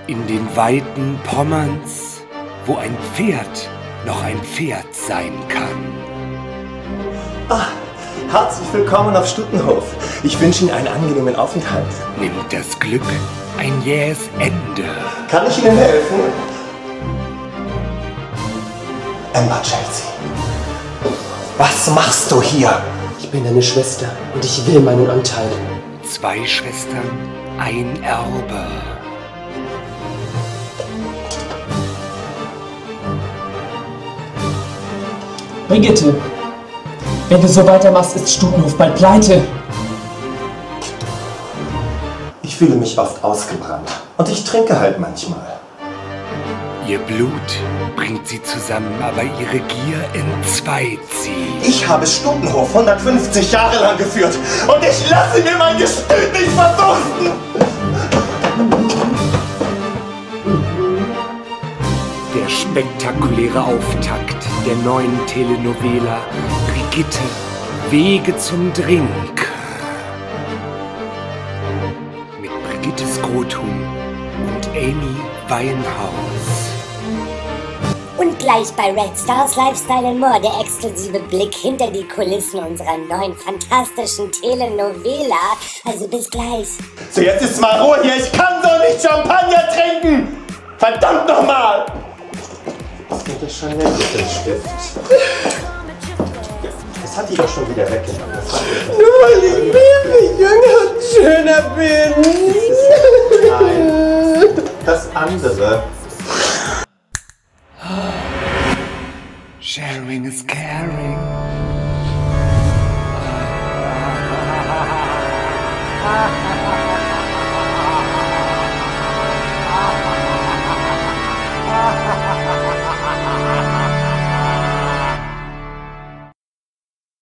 In den Weiten Pommerns, wo ein Pferd noch ein Pferd sein kann. Ah, herzlich willkommen auf Stutenhof. Ich wünsche Ihnen einen angenehmen Aufenthalt. Nimmt das Glück ein jähes Ende? Kann ich Ihnen helfen? Emma Chelsea. Was machst du hier? Ich bin deine Schwester und ich will meinen Anteil. 2 Schwestern, ein Erbe. Brigitte, wenn du so weitermachst, ist Stutenhof bald pleite. Ich fühle mich oft ausgebrannt. Und ich trinke halt manchmal. Ihr Blut bringt sie zusammen, aber ihre Gier entzweit sie. Ich habe Stutenhof 150 Jahre lang geführt. Und ich lasse mir mein Gestüt nicht verdursten. Der spektakuläre Auftakt der neuen Telenovela Brigitte, Wege zum Drink. Mit Brigitte Skrotum und Amy Winehouse. Und gleich bei Red Stars Lifestyle & More der exklusive Blick hinter die Kulissen unserer neuen fantastischen Telenovela. Also bis gleich. So, jetzt ist mal Ruhe hier. Ich kann so nicht Champagner trinken. Verdammt nochmal. Was geht das schon nett mit dem Stift? Das hat die doch schon wieder weggenommen. Nur weil ich wirklich jünger und schöner bin. Nein, das andere. Sharing is caring.